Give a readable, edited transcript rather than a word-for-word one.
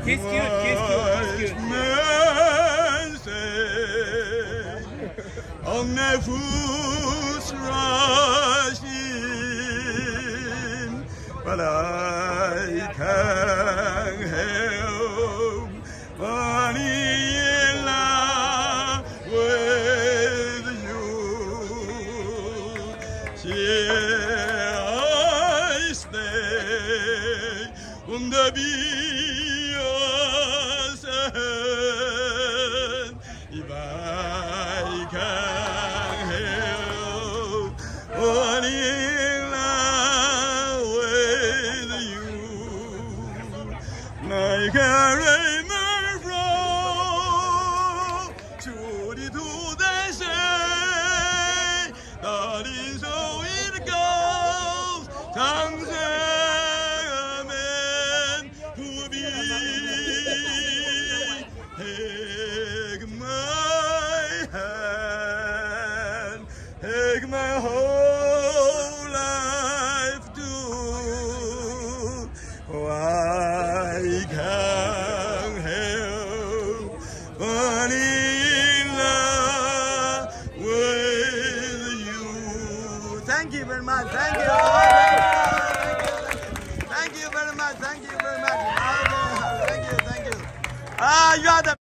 He's cute, he's cute, he's cute. On the foot's rushing, but I can't help falling in love with you. Shall I stay on the beer's end if I can't help falling in love with you? Like a rainbow from truly to the sea, that is how it goes. Tongues are meant to be. Take my hand, take my whole life too. Oh, I can't help falling in love with you. Thank you very much. Thank you. Thank you very much. Thank you very much. Thank you. You are the